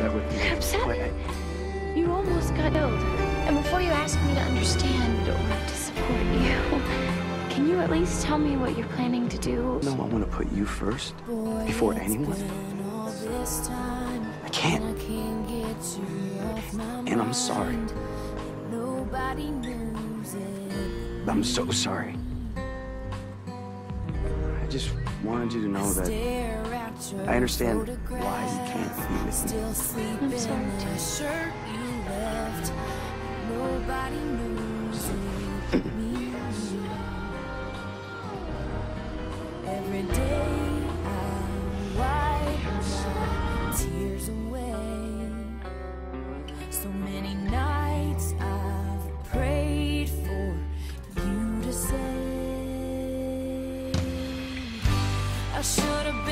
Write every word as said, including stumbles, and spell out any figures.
upset with me. Upset? Wait, I- You almost got killed. And before you ask me to understand or to support you, can you at least tell me what you're planning to do? No, I want to put you first before anyone. I can't. And I'm sorry. I'm so sorry. I just wanted you to know that I understand why you can't be with me. I'm sorry, Every day I wipe my tears away. So many nights I've prayed for you to say I should have been